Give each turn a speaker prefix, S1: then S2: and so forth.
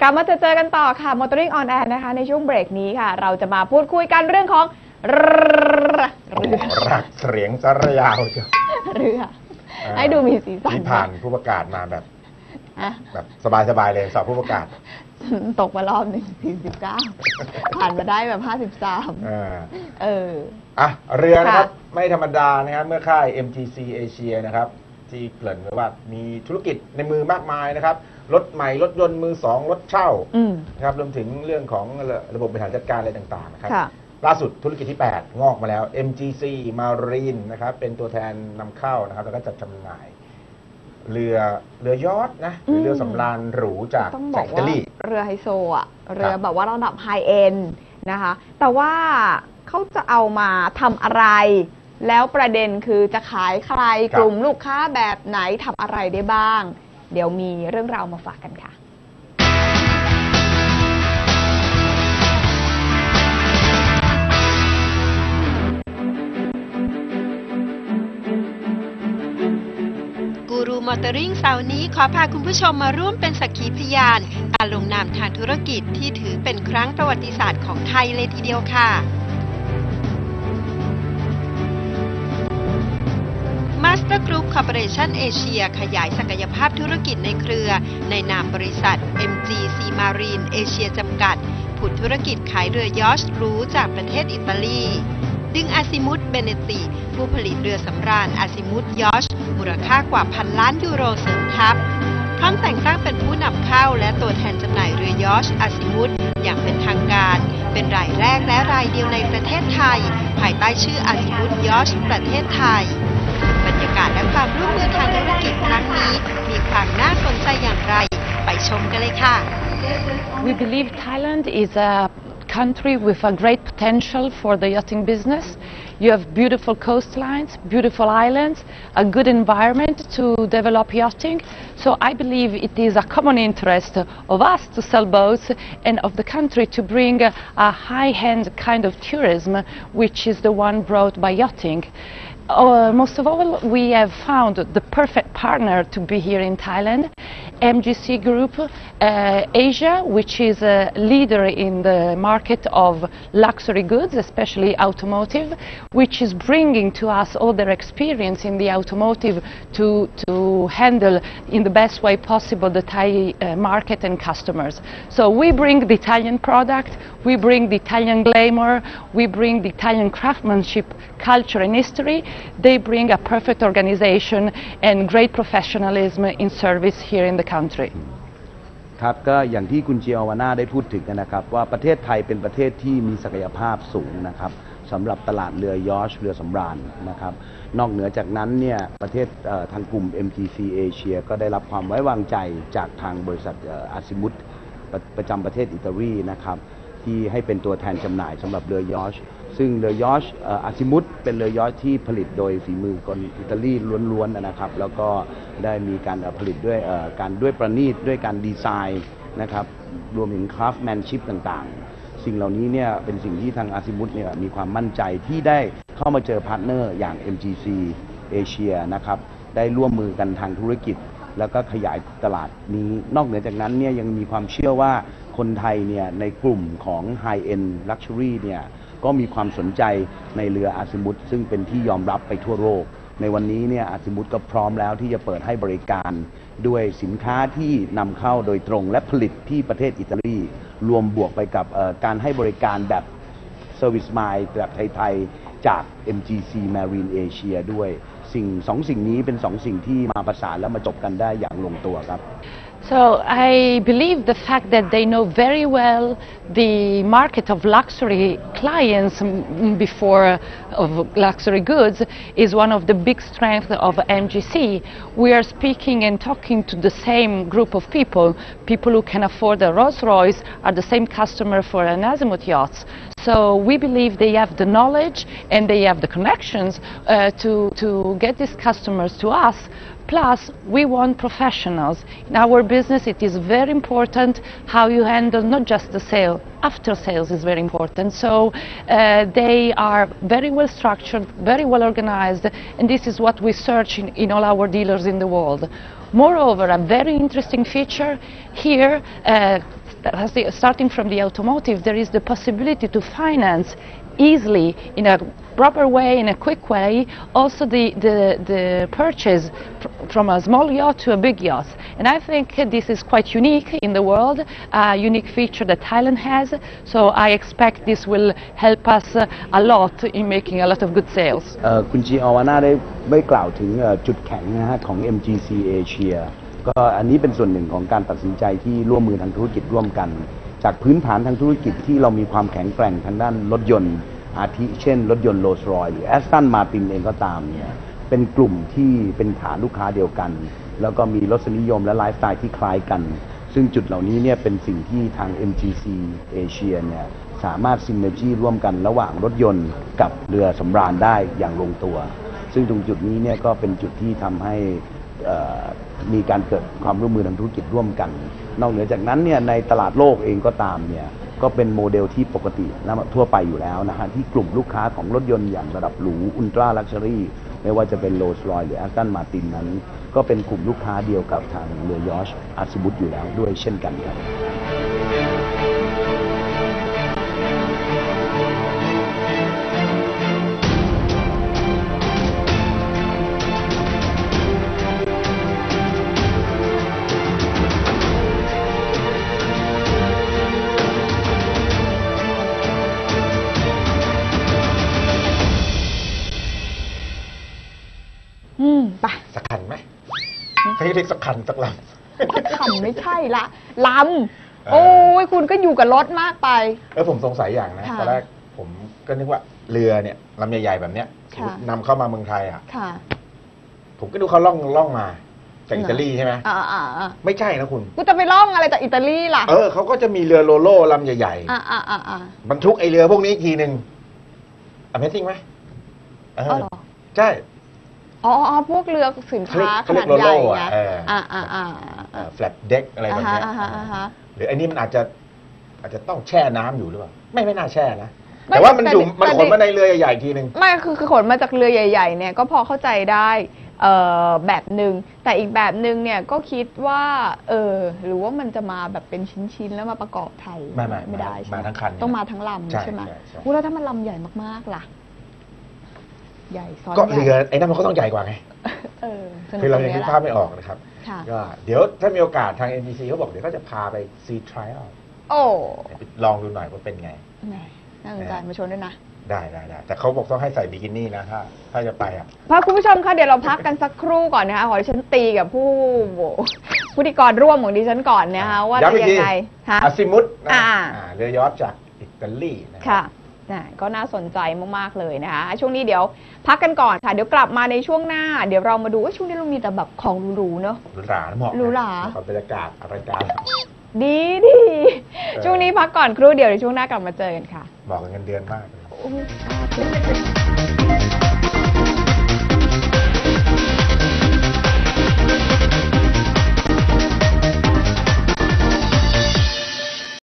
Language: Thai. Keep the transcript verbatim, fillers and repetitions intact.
S1: ลับมาเจอเจอกันต่อค่ะ Motoring on Air นะคะในช่วงเบรกนี้ค่ะเราจะมาพูดคุยกันเรื่องของเรือ
S2: รักเสียงสระยาวเชียว
S1: เรือให้ดูมีสีสัน
S2: ที่ผ่านผู้ประกาศมาแบบแบบสบายๆเลยสอบผู้ประกาศ
S1: ตกมารอบหนึ่งสี่สิบเก้าผ่านมาได้แบบห้าสิบสามเออ
S2: อ่ะเรือนะครับไม่ธรรมดานะครับเมื่อค่าย เอ็ม จี ซี Asia นะครับที่เกริ่นไว้ว่ามีธุรกิจในมือมากมายนะครับรถใหม่รถยนต์มือสองรถเช่านะครับรวมถึงเรื่องของระบบบริหารจัดการอะไรต่างๆนะครับล่าสุดธุรกิจที่แปดงอกมาแล้ว เอ็ม จี ซี Marine นะครับเป็นตัวแทนนำเข้านะครับแล้วก็จัดจำหน่ายเรือเรือยอชต์นะเรือสำราญหรูจากอิตาลี
S1: เรือไฮโซอ่ะเรือแบบว่าระดับไฮเอ็นนะคะแต่ว่าเขาจะเอามาทำอะไรแล้วประเด็นคือจะขายใครกลุ่มลูกค้าแบบไหนทำอะไรได้บ้างเดี๋ยวมีเรื่องราวมาฝากกันค่ะ
S3: กูรูมอเตอร์ริงเสาร์นี้ขอพาคุณผู้ชมมาร่วมเป็นสักขีพยานการลงนามทางธุรกิจที่ถือเป็นครั้งประวัติศาสตร์ของไทยเลยทีเดียวค่ะ Master Group Corporation Asia ขยายศักยภาพธุรกิจในเครือในนามบริษัท เอ็ม จี ซี Marine Asia จำกัดผุดธุรกิจขายเรือยอชต์หรูจากประเทศอิตาลีดึงอาซิมุตเบเนติผู้ผลิตเรือสำราญอาซิมุตยอชต์มูลค่ากว่าพันล้านยูโรเสริมทัพพร้อมแต่งตั้งเป็นผู้นำเข้าและตัวแทนจำหน่ายเรือยอชต์อาซิมุตอย่างเป็นทางการเป็นรายแรกและรายเดียวในประเทศไทยภายใต้ชื่ออาซิมุตยอชต์ประเทศไทยบรรยากาศและความร่วมมือทางธุรกิจครั้งนี้มีความน่าสนใจอย่างไรไปชมกันเลยค่ะ
S4: We believe Thailand is a country with a great potential for the yachting business. You have beautiful coastlines, beautiful islands, a good environment to develop yachting. So I believe it is a common interest of us to sell boats and of the country to bring a, a high-end kind of tourism, which is the one brought by yachting. Uh, most of all, we have found the perfect partner to be here in Thailand, M G C Group uh, Asia, which is a leader in the market of luxury goods, especially automotive, which is bringing to us all their experience in the automotive to, to handle in the best way possible the Thai uh, market and customers. So we bring the Italian product, we bring the Italian glamour, we bring the Italian craftsmanship, culture and history. They bring a perfect organization and great professionalism in service here in the country.
S5: ครับก็อย่างที่คุณเจียวาน่าได้พูดถึงนะครับว่าประเทศไทยเป็นประเทศที่มีศักยภาพสูงนะครับสำหรับตลาดเรือยอชต์เรือสำราญนะครับนอกเหนือจากนั้นเนี่ยประเทศทางกลุ่ม เอ็ม จี ซี Asia ก็ได้รับความไว้วางใจจากทางบริษัทอาซิมุตประจำประเทศอิตาลีนะครับที่ให้เป็นตัวแทนจำหน่ายสำหรับเรือยอชต์ซึ่งเรือยอชต์อาซิมุตเป็นเรือยอชต์ที่ผลิตโดยฝีมือคนอิตาลีล้วนๆนะครับแล้วก็ได้มีการผลิตด้วยการด้วยประณีตด้วยการดีไซน์นะครับรวมถึงคราฟต์แมนชิพต่างๆสิ่งเหล่านี้เนี่ยเป็นสิ่งที่ทางอาซิมุตเนี่ยมีความมั่นใจที่ได้เข้ามาเจอพาร์ทเนอร์อย่าง เอ็ม จี ซี Asia นะครับได้ร่วมมือกันทางธุรกิจแล้วก็ขยายตลาดนี้นอกเหนือจากนั้นเนี่ยยังมีความเชื่อว่าคนไทยเนี่ยในกลุ่มของ High End Luxury เนี่ยก็มีความสนใจในเรืออาซิมุตซึ่งเป็นที่ยอมรับไปทั่วโลกในวันนี้เนี่ยอาซิมุตก็พร้อมแล้วที่จะเปิดให้บริการด้วยสินค้าที่นำเข้าโดยตรงและผลิตที่ประเทศอิตาลีรวมบวกไปกับการให้บริการแบบ Service Mind แบบไทยๆจาก เอ็ม จี ซี Marine Asia ด้วยสิ่งสองสิ่งนี้เป็นสองสิ่งที่มาประสานและมาจบกันได้อย่างลงตัวครับ
S4: So I believe the fact that they know very well the market of luxury clients before of luxury goods is one of the big strengths of M G C. We are speaking and talking to the same group of people. People who can afford a Rolls-Royce are the same customer for an Azimuth yachts. So we believe they have the knowledge and they have the connections uh, to, to get these customers to us. Plus, we want professionals. In our business, it is very important how you handle not just the sale. After sales is very important. So uh, they are very well structured, very well organized, and this is what we search in, in all our dealers in the world. Moreover, a very interesting feature here, uh, starting from the automotive, there is the possibility to finance easily in a proper way, in a quick way, also the, the, the purchase from a small yacht to a big yacht. And I think this is quite unique in the world, a unique feature that Thailand has. So I expect this will help us a lot in making a lot of good sales.
S5: คุณจีอวาน่าได้ได้กล่าวถึงจุดแข็งนะฮะของ เอ็ม จี ซี Asia ก็อันนี้เป็นส่วนหนึ่งของการตัดสินใจที่ร่วมมือทางธุรกิจร่วมกันจากพื้นฐานทางธุรกิจที่เรามีความแข็งแกร่งทางด้านรถยนต์อาทิเช่นรถยนต์โรลส์รอยซ์หรือแอสตันมาตินเองก็ตามเนี่ยเป็นกลุ่มที่เป็นฐานลูกค้าเดียวกันแล้วก็มีรสนิยมและไลฟ์สไตล์ที่คล้ายกันซึ่งจุดเหล่านี้เนี่ยเป็นสิ่งที่ทาง เอ็ม จี ซี Asia เนี่ยสามารถซินเนอร์จีร่วมกันระหว่างรถยนต์กับเรือสำราญได้อย่างลงตัวซึ่งตรงจุดนี้เนี่ยก็เป็นจุดที่ทำให้มีการเกิดความร่วมมือทางธุรกิจร่วมกันนอกเหนือจากนั้นเนี่ยในตลาดโลกเองก็ตามเนี่ยก็เป็นโมเดลที่ปกติทั่วไปอยู่แล้วนะฮะที่กลุ่มลูกค้าของรถยนต์อย่างระดับหรูอุลตร้าลักชัวรี่ไม่ว่าจะเป็นโรลส์รอยซ์หรือแอสตันมาตินนั้นก็เป็นกลุ่มลูกค้าเดียวกับทางเรือยอชต์อาซิบุตอยู่แล้วด้วยเช่นกันครับ
S1: อืมไป
S2: สักคันไหมให้เรียกสักคันสักลำ
S1: สักคันไม่ใช่ละลำโอ้ยคุณก็อยู่กับรถมากไป
S2: เออผมสงสัยอย่างนะตอนแรกผมก็นึกว่าเรือเนี่ยลำใหญ่ๆแบบเนี้ยนำเข้ามาเมืองไทยอ่ะผมก็ดูเขาล่องล่องมาจากอิตาลีใช่ไหมอ่าอ่าไม่ใช่นะคุณ
S1: กูจะไปล่องอะไรจากอิตาลีล่ะ
S2: เออเขาก็จะมีเรือโลโล่ลำใหญ่ๆอ่าอ่าอ่าอ่าบรรทุกไอเรือพวกนี้อีกทีหนึ่ง Amazing ไหมเออใช่
S1: อ๋ออ๋อพวกเรือสินค้าขนาดใหญ่ไงอ่าอ่าอ่า
S2: แฟลตเด็กอะไรแบบนี้หรือไอ้นี่มันอาจจะอาจจะต้องแช่น้ำอยู่หรือเปล่าไม่ไม่น่าแช่นะแต่ว่ามันอยู่มันขนมาในเรือใหญ่ๆทีนึง
S1: ไม่คือคือขนมาจากเรือใหญ่ๆเนี่ยก็พอเข้าใจได้แบบหนึ่งแต่อีกแบบหนึ่งเนี่ยก็คิดว่าเออหรือว่ามันจะมาแบบเป็นชิ้นๆแล้วมาประกอบไทย
S2: ไม่ไม่
S1: ไม่ได้ใช่ไหม
S2: มาทั้งคัน
S1: ต้องมาทั้งลำใช่ไหมอู้แล้วถ้ามันลำใหญ่มากๆล่ะใหญ่ซ้อน
S2: ก็เรือไอ้นั่นมันก็ต้องใหญ่กว่าไง
S1: เออ
S2: คือเรายังคิดภาพไม่ออกนะครับก็เดี๋ยวถ้ามีโอกาสทาง เอ็ม บี ซี เขาบอกเดี๋ยวเขาจะพาไปซีทริอัล
S1: โอ้
S2: ลองดูหน่อยว่าเป็นไง
S1: น่าสนใจมาชนด้วยนะ
S2: ได้ได้ได้แต่เขาบอกต้องให้ใส่บิกินี่นะถ้าถ้าจะไปอ่ะ
S1: พาคุณผู้ชมคะเดี๋ยวเราพักกันสักครู่ก่อนนะคะขอดิฉันตีกับผู้ผู้พิธีกรร่วมของดิฉันก่อนนะคะว่าจะยังไง
S2: ฮะอาซิมุตนะเรือยอชต์จากอิตาลี
S1: ค่ะก็น่าสนใจมากๆเลยนะคะช่วงนี้เดี๋ยวพักกันก่อนค่ะเดี๋ยวกลับมาในช่วงหน้าเดี๋ยวเรามาดูว่าช่วงนี้เรามีแต่แบบของหรูๆเนอะ
S2: หรูหราเหมาะ
S1: หรูหรา
S2: บรรยากาศอะไรกัน
S1: ดีดีช่วงนี้พักก่อนครู่เดี๋ยวในช่วงหน้ากลับมาเจอกันค่ะ
S2: บอกกันเงินเดือนมากเลย